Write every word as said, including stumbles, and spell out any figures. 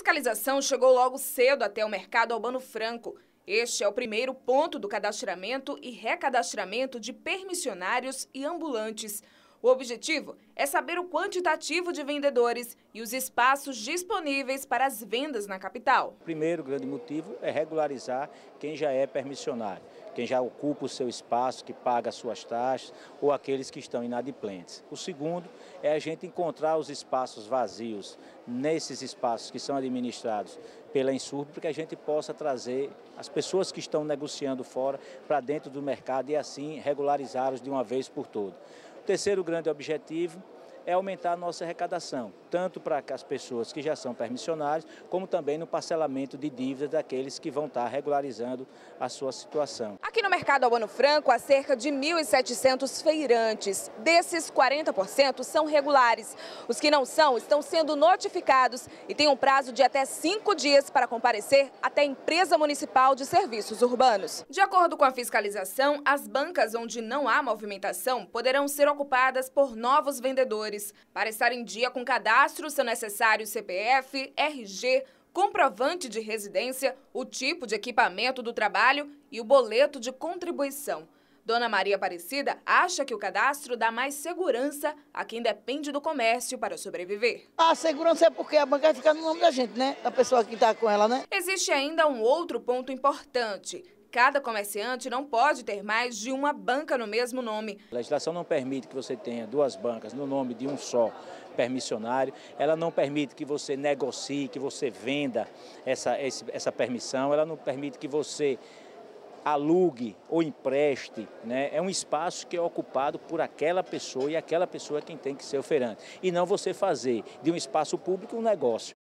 fiscalização chegou logo cedo até o mercado Albano Franco. Este é o primeiro ponto do cadastramento e recadastramento de permissionários e ambulantes. O objetivo é saber o quantitativo de vendedores e os espaços disponíveis para as vendas na capital. O primeiro grande motivo é regularizar quem já é permissionário, quem já ocupa o seu espaço, que paga as suas taxas, ou aqueles que estão inadimplentes. O segundo é a gente encontrar os espaços vazios nesses espaços que são administrados pela Insurb, para que a gente possa trazer as pessoas que estão negociando fora para dentro do mercado e assim regularizá-los de uma vez por todas. O terceiro grande objetivo é aumentar a nossa arrecadação, tanto para as pessoas que já são permissionários, como também no parcelamento de dívidas daqueles que vão estar regularizando a sua situação. Aqui no mercado Albano Franco há cerca de mil e setecentos feirantes. Desses, quarenta por cento são regulares. Os que não são estão sendo notificados e têm um prazo de até cinco dias para comparecer até a empresa municipal de serviços urbanos. De acordo com a fiscalização, as bancas onde não há movimentação poderão ser ocupadas por novos vendedores. Para estar em dia com cadastro, são necessários C P F, R G, comprovante de residência, o tipo de equipamento do trabalho e o boleto de contribuição. Dona Maria Aparecida acha que o cadastro dá mais segurança a quem depende do comércio para sobreviver. A segurança é porque a banca vai ficar no nome da gente, né? Da pessoa que está com ela, né? Existe ainda um outro ponto importante. Cada comerciante não pode ter mais de uma banca no mesmo nome. A legislação não permite que você tenha duas bancas no nome de um só permissionário. Ela não permite que você negocie, que você venda essa, essa permissão. Ela não permite que você alugue ou empreste, né? É um espaço que é ocupado por aquela pessoa e aquela pessoa é quem tem que ser o feirante. E não você fazer de um espaço público um negócio.